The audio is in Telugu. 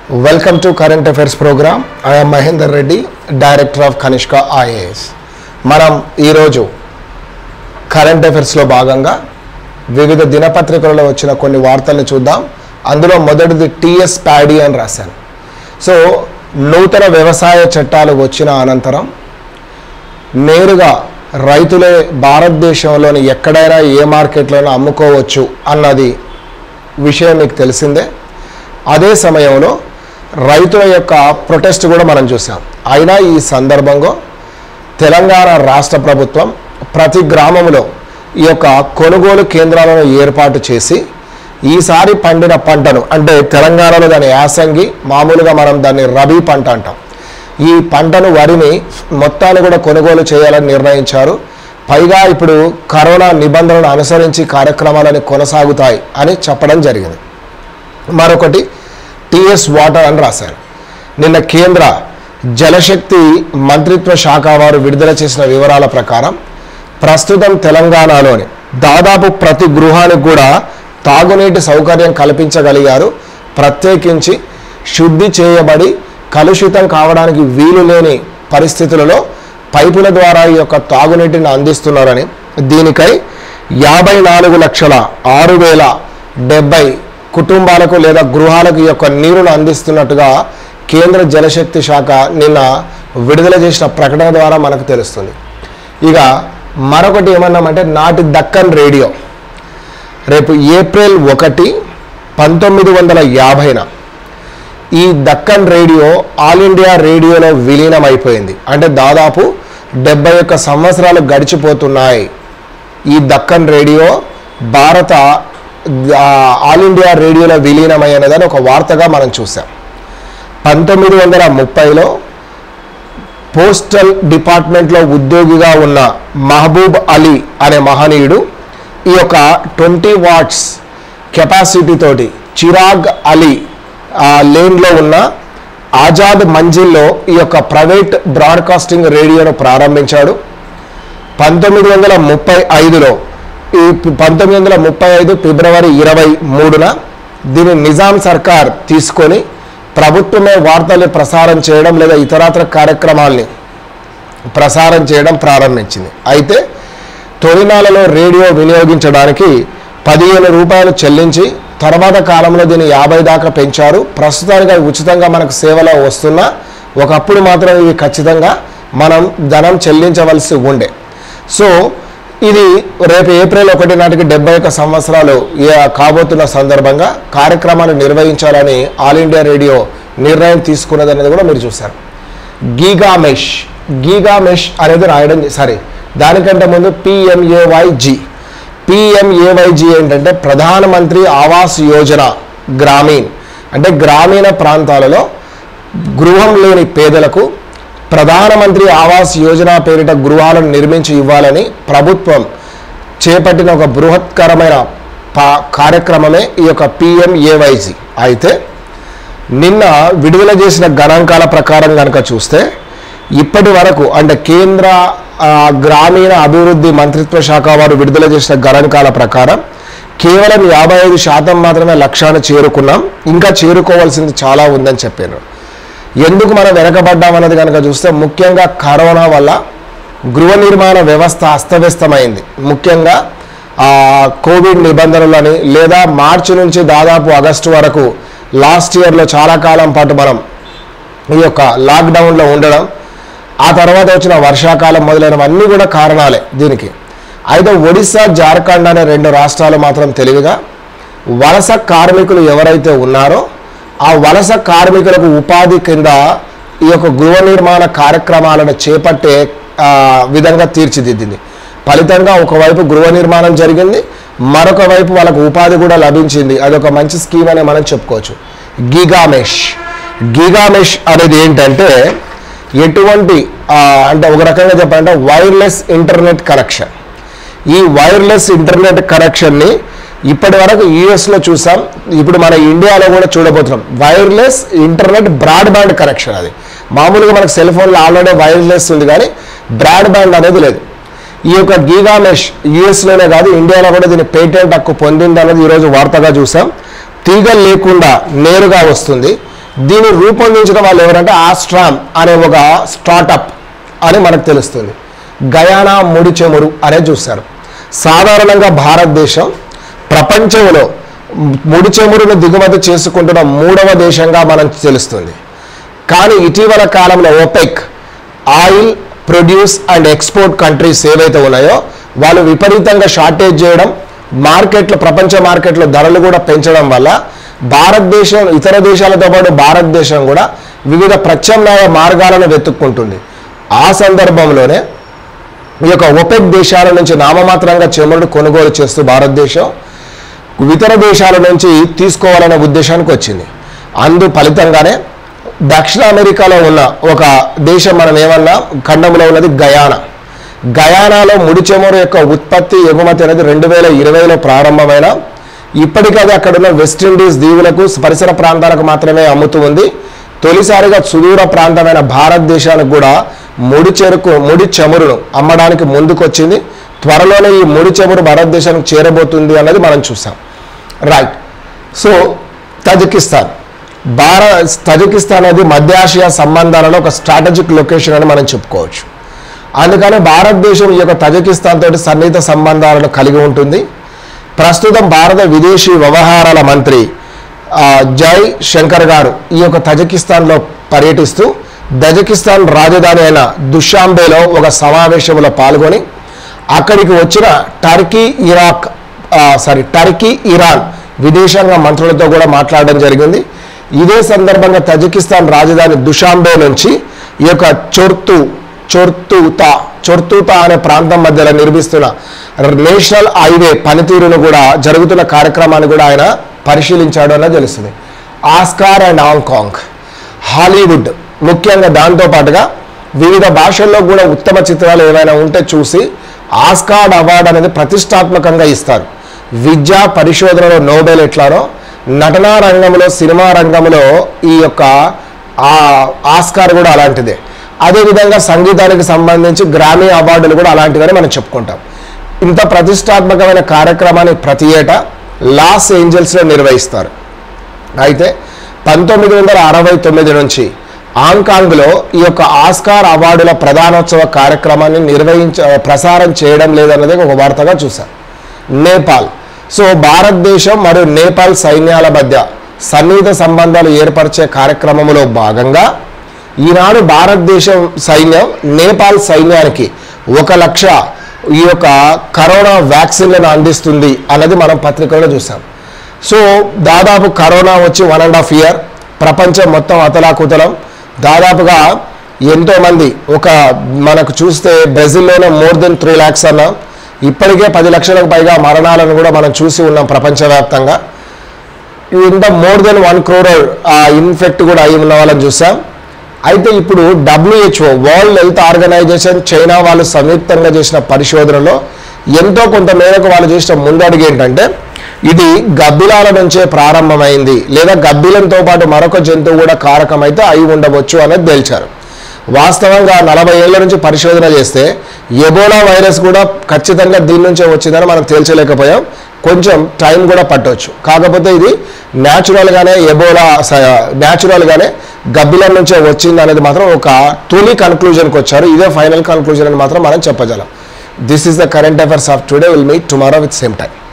Welcome to Current Affairs program. I am Mahendra Reddy, Director of Kanishka IAS. మనం ఈరోజు కరెంట్ అఫైర్స్లో భాగంగా వివిధ దినపత్రికలలో వచ్చిన కొన్ని వార్తల్ని చూద్దాం. అందులో మొదటిది టీఎస్ ప్యాడీ అని రాశాను. సో నూతన వ్యవసాయ చట్టాలు వచ్చిన అనంతరం నేరుగా రైతులే భారతదేశంలోని ఎక్కడైనా ఏ మార్కెట్లోనైనా అమ్ముకోవచ్చు అన్నది విషయం మీకు తెలిసిందే. అదే సమయంలో రైతుల యొక్క ప్రొటెస్ట్ కూడా మనం చూసాం. అయినా ఈ సందర్భంగా తెలంగాణ రాష్ట్ర ప్రభుత్వం ప్రతి గ్రామంలో ఈ యొక్క కొనుగోలు కేంద్రాలను ఏర్పాటు చేసి ఈసారి పండిన పంటను, అంటే తెలంగాణలో దాని యాసంగి, మామూలుగా మనం దాన్ని రబీ పంట అంటాం, ఈ పంటను వరిని మొత్తాన్ని కూడా కొనుగోలు చేయాలని నిర్ణయించారు. పైగా ఇప్పుడు కరోనా నిబంధనలను అనుసరించి కార్యక్రమాలని కొనసాగుతాయి అని చెప్పడం జరిగింది. మరొకటి టీఎస్ వాటర్ అని రాశారు. నిన్న కేంద్ర జలశక్తి మంత్రిత్వ శాఖ వారు విడుదల చేసిన వివరాల ప్రకారం ప్రస్తుతం తెలంగాణలోని దాదాపు ప్రతి గృహానికి కూడా తాగునీటి సౌకర్యం కల్పించగలిగారు. ప్రత్యేకించి శుద్ధి చేయబడి కలుషితం కావడానికి వీలు లేని పరిస్థితులలో పైపుల ద్వారా ఈ యొక్క తాగునీటిని అందిస్తున్నారని, దీనికై 54,06,070 కుటుంబాలకు లేదా గృహాలకు ఈ యొక్క నీరును అందిస్తున్నట్టుగా కేంద్ర జలశక్తి శాఖ నిన్న విడుదల చేసిన ప్రకటన ద్వారా మనకు తెలుస్తుంది. ఇక మరొకటి ఏమన్నామంటే నాటి దక్కన్ రేడియో రేపు ఏప్రిల్ 1, 1950 ఈ దక్కన్ రేడియో ఆల్ ఇండియా రేడియోలో విలీనం అయిపోయింది. అంటే దాదాపు 71 సంవత్సరాలు గడిచిపోతున్నాయి. ఈ దక్కన్ రేడియో భారత ఆల్ ఇండియా రేడియోలో విలీనమైనదని ఒక వార్తగా మనం చూసాం. 1930లో పోస్టల్ డిపార్ట్మెంట్లో ఉద్యోగిగా ఉన్న మహబూబ్ అలీ అనే మహనీయుడు ఈ యొక్క 20 వాట్స్ కెపాసిటీ తోటి చిరాగ్ అలీ లేన్లో ఉన్న ఆజాద్ మంజిల్లో ఈ యొక్క ప్రైవేట్ బ్రాడ్కాస్టింగ్ రేడియోను ప్రారంభించాడు. 1935లో 1935 ఫిబ్రవరి 23న దీన్ని నిజాం సర్కార్ తీసుకొని ప్రభుత్వమే వార్తల్ని ప్రసారం చేయడం లేదా ఇతరత్ర కార్యక్రమాల్ని ప్రసారం చేయడం ప్రారంభించింది. అయితే తొలినాళ్ళలో రేడియో వినియోగించడానికి 15 రూపాయలు చెల్లించి తర్వాత కాలంలో దీన్ని 50 దాకా పెంచారు. ప్రస్తుతానికి అవి ఉచితంగా మనకు సేవలో వస్తున్నా ఒకప్పుడు మాత్రం ఇవి ఖచ్చితంగా మనం ధనం చెల్లించవలసి ఉండే. సో ఇది రేపు ఏప్రిల్ 1 నాటికి 71 సంవత్సరాలు కాబోతున్న సందర్భంగా కార్యక్రమాలు నిర్వహించాలని ఆల్ ఇండియా రేడియో నిర్ణయం తీసుకున్నదనేది కూడా మీరు చూశారు. గీగా మెష్ అనేది రాయడం, దానికంటే ముందు పిఎంఏవైజీ ఏంటంటే ప్రధానమంత్రి ఆవాస్ యోజన గ్రామీణ్, అంటే గ్రామీణ ప్రాంతాలలో గృహం లేని పేదలకు ప్రధానమంత్రి ఆవాస్ యోజన పేరిట గృహాలను నిర్మించి ఇవ్వాలని ప్రభుత్వం చేపట్టిన ఒక బృహత్కరమైన కార్యక్రమమే ఈ యొక్క పిఎంఏవైజీ. అయితే నిన్న విడుదల చేసిన గణాంకాల ప్రకారం కనుక చూస్తే ఇప్పటి వరకు, అంటే కేంద్ర గ్రామీణ అభివృద్ధి మంత్రిత్వ శాఖ వారు విడుదల చేసిన గణాంకాల ప్రకారం కేవలం 55% మాత్రమే లక్ష్యాన్ని చేరుకున్నాం. ఇంకా చేరుకోవాల్సింది చాలా ఉందని చెప్పారు. ఎందుకు మనం వెనకబడ్డామన్నది కనుక చూస్తే ముఖ్యంగా కరోనా వల్ల గృహ నిర్మాణ వ్యవస్థ అస్తవ్యస్తమైంది. ముఖ్యంగా కోవిడ్ నిబంధనలని, లేదా మార్చి నుంచి దాదాపు ఆగస్టు వరకు లాస్ట్ ఇయర్లో చాలా కాలం పాటు మనం ఈ యొక్క లాక్డౌన్లో ఉండడం, ఆ తర్వాత వచ్చిన వర్షాకాలం మొదలైనవన్నీ కూడా కారణాలే దీనికి. అయితే ఒడిశా, జార్ఖండ్ అనే 2 రాష్ట్రాలు మాత్రం తెలివిగా వలస కార్మికులు ఎవరైతే ఉన్నారో ఆ వలస కార్మికులకు ఉపాధి కింద ఈ యొక్క గృహ నిర్మాణ కార్యక్రమాలను చేపట్టే విధంగా తీర్చిదిద్దింది. ఫలితంగా ఒకవైపు గృహ నిర్మాణం జరిగింది, మరొక వైపు వాళ్ళకు ఉపాధి కూడా లభించింది. అదొక మంచి స్కీమ్ అని మనం చెప్పుకోవచ్చు. గీగామెష్ అనేది ఏంటంటే ఎటువంటి అంటే ఒక రకంగా చెప్పాలంటే వైర్లెస్ ఇంటర్నెట్ కనెక్షన్. ఈ వైర్లెస్ ఇంటర్నెట్ కనెక్షన్ని ఇప్పటి వరకు యూఎస్లో చూసాం, ఇప్పుడు మన ఇండియాలో కూడా చూడబోతున్నాం. Wireless internet broadband connection. అది మామూలుగా మనకు సెల్ ఫోన్లో ఆల్రెడీ వైర్లెస్ ఉంది, కానీ బ్రాడ్బ్యాండ్ అనేది లేదు. ఈ యొక్క గీగామెష్ యూఎస్లోనే కాదు ఇండియాలో కూడా దీని పేటెంట్ హక్కు పొందింది అనేది ఈరోజు వార్తగా చూసాం. తీగలు లేకుండా నేరుగా వస్తుంది. దీన్ని రూపొందించిన వాళ్ళు ఎవరంటే ఆస్ట్రామ్ అనే ఒక స్టార్టప్ అని మనకు తెలుస్తుంది. గయానా ముడి చమురు అనే చూస్తారు. సాధారణంగా భారతదేశం ప్రపంచంలో ముడి చమురును దిగుమతి చేసుకుంటున్న 3వ దేశంగా మనం తెలుస్తుంది. కానీ ఇటీవల కాలంలో OPEC oil produce and export countries ఏవైతే ఉన్నాయో వాళ్ళు విపరీతంగా షార్టేజ్ చేయడం, ప్రపంచ మార్కెట్లో ధరలు కూడా పెంచడం వల్ల భారతదేశం ఇతర దేశాలతో పాటు భారతదేశం కూడా వివిధ ప్రత్యామ్నాయ మార్గాలను వెతుక్కుంటుంది. ఆ సందర్భంలోనే ఈ యొక్క OPEC దేశాల నుంచి నామమాత్రంగా చమురును కొనుగోలు చేస్తూ భారతదేశం ఇతర దేశాల నుంచి తీసుకోవాలనే ఉద్దేశానికి వచ్చింది. అందు ఫలితంగానే దక్షిణ అమెరికాలో ఉన్న ఒక దేశం మనం ఏమన్నా ఖండంలో ఉన్నది గయానాలో ముడి చమురు యొక్క ఉత్పత్తి ఎగుమతి అనేది 2020లో ప్రారంభమైన ఇప్పటికీ అక్కడ ఉన్న వెస్టిండీస్ దీవులకు పరిసర ప్రాంతాలకు మాత్రమే అమ్ముతూ ఉంది. తొలిసారిగా సుదూర ప్రాంతమైన భారతదేశానికి కూడా ముడి చమురును అమ్మడానికి ముందుకొచ్చింది. త్వరలోనే ఈ ముడి చమురు భారతదేశానికి చేరబోతుంది అన్నది మనం చూసాం. రైట్. సో తజికిస్తాన్ అనేది మధ్య ఆసియా సంబంధాలలో ఒక స్ట్రాటజిక్ లొకేషన్ అని మనం చెప్పుకోవచ్చు. అందుకని భారతదేశం ఈ యొక్క తజికిస్తాన్ తోటి సన్నిహిత సంబంధాలను కలిగి ఉంటుంది. ప్రస్తుతం భారత విదేశీ వ్యవహారాల మంత్రి జై శంకర్ గారు ఈ యొక్క తజికిస్తాన్లో పర్యటిస్తూ తజికిస్తాన్ రాజధాని అయిన దుషాంబేలో ఒక సమావేశంలో పాల్గొని అక్కడికి వచ్చిన టర్కీ ఇరాన్ విదేశాంగ మంత్రులతో కూడా మాట్లాడడం జరిగింది. ఇదే సందర్భంగా తజికిస్తాన్ రాజధాని దుషాంబే నుంచి ఈ యొక్క చొర్తుతా అనే ప్రాంతం మధ్యలో నిర్మిస్తున్న నేషనల్ హైవే పనితీరును కూడా జరుగుతున్న కార్యక్రమాన్ని కూడా ఆయన పరిశీలించాడు అన్నది తెలుస్తుంది. ఆస్కార్ అండ్ హాంకాంగ్, హాలీవుడ్ ముఖ్యంగా దాంతోపాటుగా వివిధ భాషల్లో కూడా ఉత్తమ చిత్రాలు ఏమైనా ఉంటే చూసి ఆస్కార్ అవార్డు అనేది ప్రతిష్టాత్మకంగా ఇస్తారు. విద్యా పరిశోధనలో నోబెల్ ఎట్లానో నటనా రంగంలో సినిమా రంగంలో ఈ యొక్క ఆస్కార్ కూడా అలాంటిదే. అదేవిధంగా సంగీతానికి సంబంధించి గ్రామీ అవార్డులు కూడా అలాంటివని మనం చెప్పుకుంటాం. ఇంత ప్రతిష్టాత్మకమైన కార్యక్రమాన్ని ప్రతి ఏటా లాస్ ఏంజల్స్లో నిర్వహిస్తారు. అయితే 1969 నుంచి హాంకాంగ్లో ఈ యొక్క ఆస్కార్ అవార్డుల ప్రధానోత్సవ కార్యక్రమాన్ని ప్రసారం చేయడం లేదన్నది ఒక వార్తగా చూశాం. నేపాల్. సో భారతదేశం మరియు నేపాల్ సైన్యాల మధ్య సన్నిహిత సంబంధాలు ఏర్పరిచే కార్యక్రమంలో భాగంగా ఈనాడు భారతదేశం సైన్యం నేపాల్ సైన్యానికి 1 లక్ష ఈ యొక్క కరోనా వ్యాక్సిన్లను అందిస్తుంది అన్నది మనం పత్రికల్లో చూసాం. సో దాదాపు కరోనా వచ్చి 1.5 year ప్రపంచం మొత్తం అతలాకుతలం. దాదాపుగా ఎంతోమంది మనకు చూస్తే బ్రెజిల్లోనే more than 3 lakhs అన్నాం. ఇప్పటికే 10 లక్షలకు పైగా మరణాలను కూడా మనం చూసి ఉన్నాం ప్రపంచవ్యాప్తంగా. ఇంత more than 1 crore ఇన్ఫెక్ట్ కూడా అయి ఉన్న వాళ్ళని చూసాం. అయితే ఇప్పుడు WHO World Health Organization China వాళ్ళు సంయుక్తంగా చేసిన పరిశోధనలో ఎంతో కొంత మేరకు వాళ్ళు చేసిన ముందడుగు ఏంటంటే ఇది గబ్బిలాల నుంచే ప్రారంభమైంది లేదా గబ్బిలంతో పాటు మరొక జంతువు కూడా కారకమైతే అయి ఉండవచ్చు అనేది తేల్చారు. వాస్తవంగా 40 ఏళ్ల నుంచి పరిశోధన చేస్తే ఎబోలా వైరస్ కూడా ఖచ్చితంగా దీని నుంచే వచ్చిందని మనం తేల్చలేకపోయాం. కొంచెం టైం కూడా పట్టవచ్చు. కాకపోతే ఇది న్యాచురల్గానే గబ్బిలం నుంచే వచ్చింది అనేది మాత్రం ఒక తొలి కన్క్లూజన్కి వచ్చారు. ఇదే ఫైనల్ కన్క్లూజన్ అని మాత్రం మనం చెప్పగలం. This is the current affairs of today. Will meet tomorrow with same time.